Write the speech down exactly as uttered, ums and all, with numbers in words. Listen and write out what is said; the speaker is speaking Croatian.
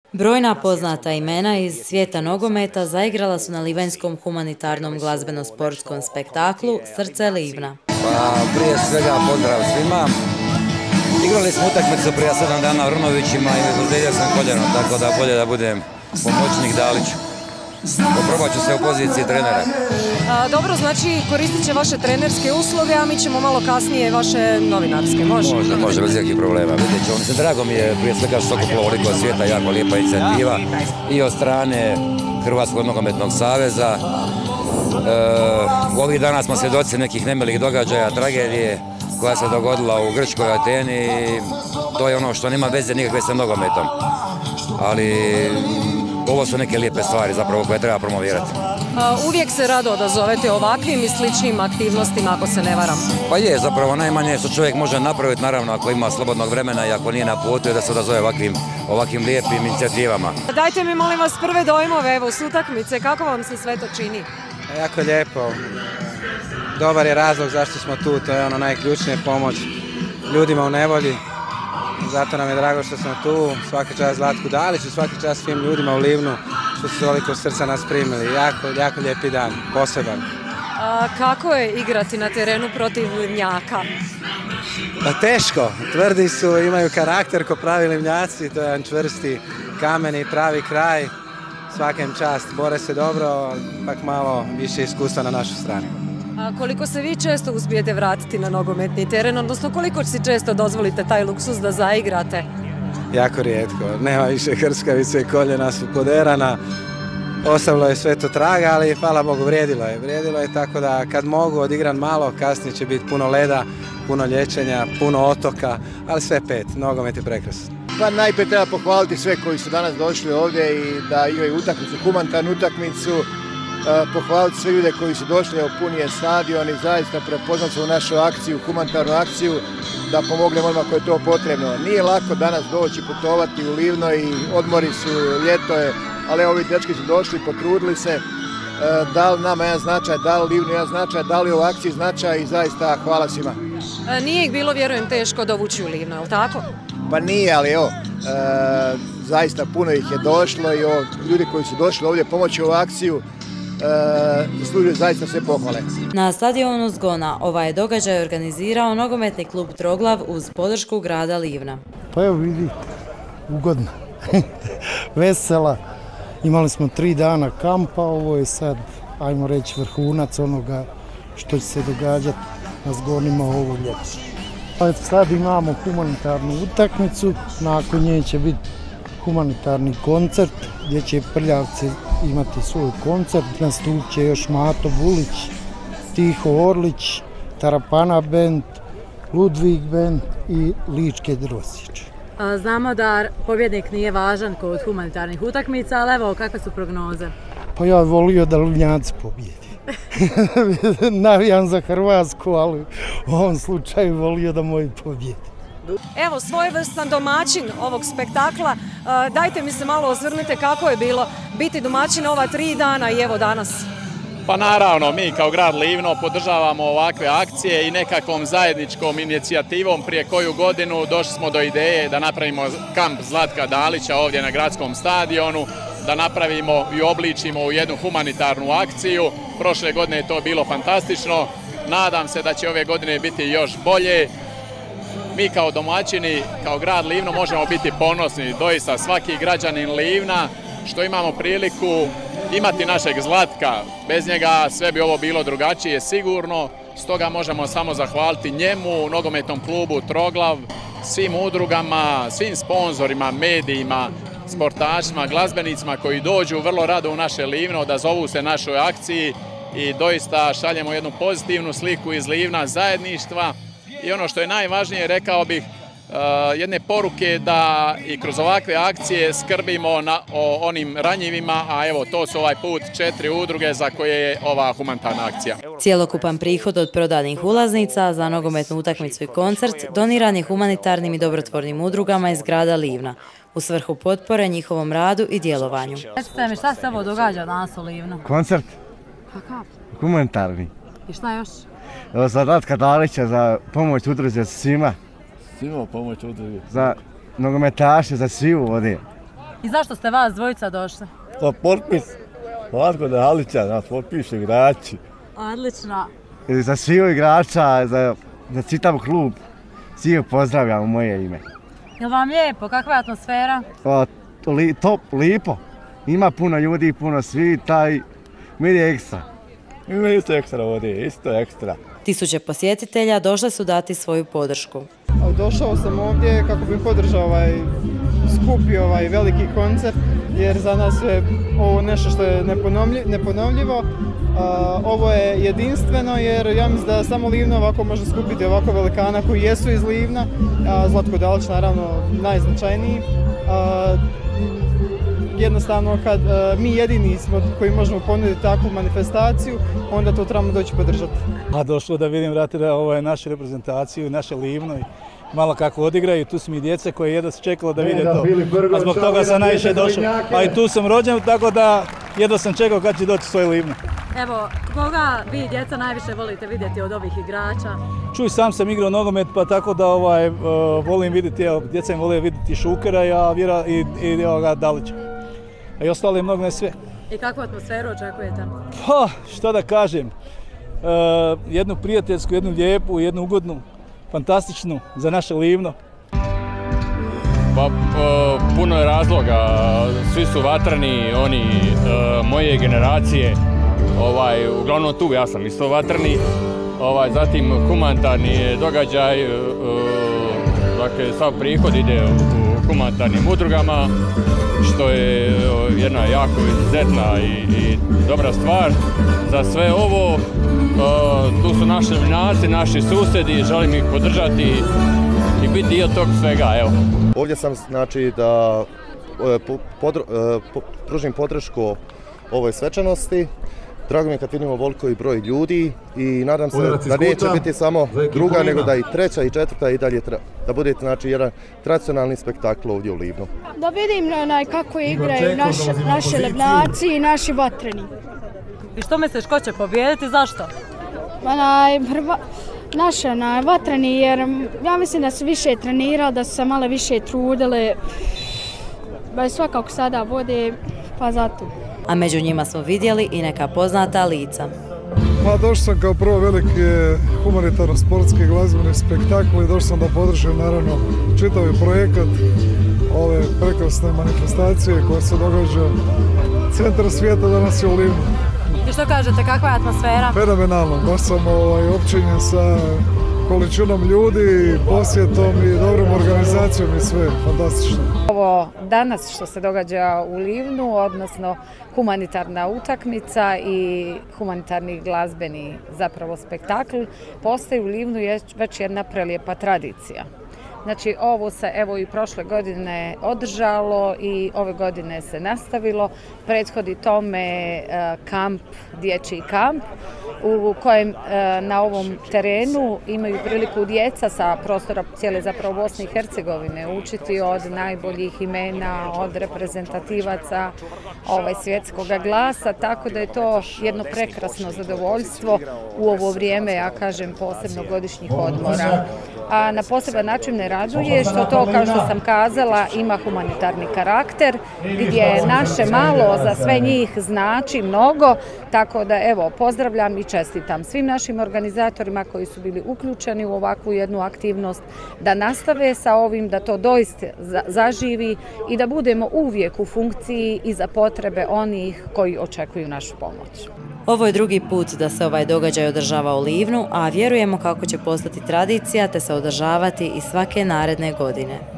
Brojna poznata imena iz svijeta nogometa zaigrala su na livenskom humanitarnom glazbeno-sportskom spektaklu Srce Livna. Pa prije svega pozdrav svima. Igrali smo utakmicu prije sedam dana u Runovićima i ozlijedio sam koljeno, tako da bolje da budem pomoćnik Daliću. Poprobat ću se u poziciji trenera. A, dobro, znači koristit će vaše trenerske usluge, a mi ćemo malo kasnije vaše novinarske, može? Može, može, bez nekih problema. Vidjet ćemo. Mislim, drago mi je prije svega što se okupilo ovoliko svijeta, jako lijepa inicijativa i od strane Hrvatskog nogometnog saveza. E, u ovih dana smo svjedoci nekih nemilih događaja, tragedije koja se dogodila u Grčkoj Ateni i to je ono što nema veze nikakve sa nogometom. Ali ovo su neke lijepe stvari zapravo koje treba promovirati. Uvijek se rado odazovete ovakvim i sličnim aktivnostima, ako se ne varam. Pa je, zapravo najmanje što čovjek može napraviti, naravno ako ima slobodnog vremena i ako nije na putu, je da se odazove ovakvim, ovakvim lijepim inicijativama. Dajte mi molim vas prve dojmove evo, s utakmice, kako vam se sve to čini? Jako lijepo. Dobar je razlog zašto smo tu, to je ono najključnije, pomoć ljudima u nevolji. Zato nam je drago što smo tu, svaka čast Zlatku Daliću, svaka čast svim ljudima u Livnu što su toliko srca nas primili. Jako, jako lijepi dan, poseban. A, kako je igrati na terenu protiv Livnjaka? Pa teško, tvrdi su, imaju karakter ko pravi Livnjaci, to je jedan čvrsti kameni, pravi kraj. Svakem čast, bore se dobro, pak malo više iskustva na našu stranu. A koliko se vi često uspijete vratiti na nogometni teren, odnosno koliko si često dozvolite taj luksuz da zaigrate? Jako rijetko, nema više krskavice i koljena su poderana. Ostavilo je sve to traga, ali hvala Bogu vrijedilo je. Vrijedilo je tako da kad mogu odigram malo, kasnije će biti puno leda, puno liječenja, puno otoka, ali sve pet, nogomet je prekrasan. Pa najprije treba pohvaliti sve koji su danas došli ovdje i da igraju utakmicu, humanitarnu utakmicu. Pohvaliti sve ljude koji su došli, evo pun je stadion i zaista prepoznat su u našu akciju, humanitarnu akciju, da pomognemo onima koje je to potrebno. Nije lako danas doći, putovati u Livno i odmori su, ljeto je, ali ovi dečki su došli, potrudili se, dali nama jedan značaj, dali Livnu jedan značaj, dali ovoj akciji značaj i zaista hvala svima. Nije ih bilo, vjerujem, teško dovući u Livno, je li tako? Pa nije, ali evo, e, zaista puno ih je došlo i o, ljudi koji su došli ovdje pomoći ovu akciju, zaslužuje zaista sve pohvale. Na stadionu Zgona ovaj događaj organizirao nogometni klub Troglav uz podršku grada Livna. Pa evo vidite, ugodno, vesela. Imali smo tri dana kampa, ovo je sad, ajmo reći, vrhunac onoga što će se događati na Zgonima ovo ljeto. Sad imamo humanitarnu utakmicu, nakon nje će biti humanitarni koncert gdje će Prljavci imati svoj koncert, nastup će još Mato Bulić, Tiho Orlić, Tarapana band, Ludvig band i Ličke Drosić. Znamo da pobjednik nije važan kod humanitarnih utakmica, ali evo, kakve su prognoze? Pa ja volio da Livnjaci pobjedi. Navijam za Hrvatsku, ali u ovom slučaju volio da moji pobjedi. Evo, svojevrstan domaćin ovog spektakla, dajte mi se malo osvrnite kako je bilo biti domaćin ova tri dana i evo danas. Pa naravno, mi kao grad Livno podržavamo ovakve akcije i nekakvom zajedničkom inicijativom prije koju godinu došli smo do ideje da napravimo kamp Zlatka Dalića ovdje na gradskom stadionu, da napravimo i obličimo u jednu humanitarnu akciju. Prošle godine je to bilo fantastično, nadam se da će ove godine biti još bolje. Mi kao domaćini, kao grad Livno možemo biti ponosni, doista svaki građanin Livna što imamo priliku imati našeg Zlatka. Bez njega sve bi ovo bilo drugačije sigurno, stoga možemo samo zahvaliti njemu, nogometnom klubu Troglav, svim udrugama, svim sponzorima, medijima, sportašima, glazbenicima koji dođu vrlo rado u naše Livno, da zovu se našoj akciji i doista šaljemo jednu pozitivnu sliku iz Livna, zajedništva. I ono što je najvažnije, rekao bih, jedne poruke da i kroz ovakve akcije skrbimo na, o onim ranjivima, a evo to su ovaj put četiri udruge za koje je ova humanitarna akcija. Cijelokupan prihod od prodanih ulaznica za nogometnu utakmicu i koncert doniran je humanitarnim i dobrotvornim udrugama iz grada Livna u svrhu potpore njihovom radu i djelovanju. Recite mi, šta se ovo događa danas u Livnu? Koncert. Kakav? Humanitarni. I šta još? Za Zlatka Dalića, za pomoć udruze svima. Svima pomoć udruge? Za nogometaše, za svi ovdje. I zašto ste vas dvojica došli? To potpis Zlatko Dalića, nas potpišu igrači. Odlično. I za svih igrača, za, za čitav klub, svih pozdravljam u moje ime. Jel vam lijepo? Kakva je atmosfera? O, li, top, lipo. Ima puno ljudi, puno svi, taj meni je ekstra. Ima isto ekstra ovdje, isto ekstra. Tisuće posjetitelja došle su dati svoju podršku. Došao sam ovdje kako bih podržao ovaj skupi, ovaj veliki koncert, jer za nas je ovo nešto što je neponovljivo. Ovo je jedinstveno jer ja mislim da samo Livno ovako može skupiti ovako velikana koji jesu iz Livna. Zlatko Dalić naravno najznačajniji. Jednostavno kad mi jedini smo koji možemo ponuditi takvu manifestaciju, onda to trebamo doći podržati. A došlo da vidim, vrati, da ovo je našu reprezentaciju, naše Livno i malo kako odigraju. Tu su mi djeca koje jedva se čekalo da vide to. A zbog toga sam najviše došao. A i tu sam rođen, tako da jedva sam čekao kad će doći svoje Livno. Evo, koga vi djeca najviše volite vidjeti od ovih igrača? Čuj, sam sam igrao nogomet, pa tako da ovaj, uh, volim vidjeti, evo, djeca im vole vidjeti Šukera ja, vjera, i, i ovoga Dalića. A i ostale mnogo ne sve. I kakvu atmosferu očekujete? Pa, šta da kažem, uh, jednu prijateljsku, jednu lijepu, jednu ugodnu, fantastičnu za naše Livno. Pa, uh, puno je razloga, svi su vatrani, oni uh, moje generacije, ovaj, uglavnom tu ja sam isto vatrani, ovaj, zatim humanitarni događaj, uh, dakle sav prihod ide u humanitarnim udrugama, što je jedna jako izuzetna i, i dobra stvar. Za sve ovo, uh, tu su naši vinaci, naši susjedi, želim ih podržati i biti dio tog svega, evo. Ovdje sam, znači, da podru, po, pružim podršku ovoj svečanosti. Drago mi je kad vidimo ovoliko broj ljudi i nadam se da neće biti samo druga, nego da i treća i četvrta i dalje da bude, znači, jedan tradicionalni spektakl ovdje u Livnu. Da vidim onaj, kako igraju naš, naše Livnaci i naši vatreni. I što misliš, ko će pobijediti, zašto? Onaj, naši onaj, vatreni, jer ja mislim da su više trenirali, da su se malo više trudili, ba svakako sada vode, pa zato. A među njima smo vidjeli i neka poznata lica. Ma, došao sam kao prvo veliki humanitarno-sportski glazbeni spektakl i došao sam da podržim naravno čitavi projekat ove prekrasne manifestacije koja se događa centar svijeta danas je u Livnu. I što kažete, kakva je atmosfera? Fenomenalno, baš sam ovaj, općinjen sa količinom ljudi, posjetom i dobrom organizacijom i sve, fantastično. Ovo danas što se događa u Livnu, odnosno humanitarna utakmica i humanitarni glazbeni zapravo spektakl, postaje u Livnu već jedna prelijepa tradicija. Znači, ovo se evo i prošle godine održalo i ove godine se nastavilo. Prethodi tome kamp, dječji kamp, u kojem na ovom terenu imaju priliku djeca sa prostora cijele zapravo Bosne i Hercegovine učiti od najboljih imena, od reprezentativaca ovaj, svjetskog glasa, tako da je to jedno prekrasno zadovoljstvo u ovo vrijeme, ja kažem, posebno godišnjih odmora. A na poseban način ne raduje što to, kao što sam kazala, ima humanitarni karakter, gdje naše malo za sve njih znači mnogo, tako da evo, pozdravljam i čestitam svim našim organizatorima koji su bili uključeni u ovakvu jednu aktivnost, da nastave sa ovim, da to doista zaživi i da budemo uvijek u funkciji i za potrebe onih koji očekuju našu pomoć. Ovo je drugi put da se ovaj događaj održava u Livnu, a vjerujemo kako će postati tradicija te se održavati i svake naredne godine.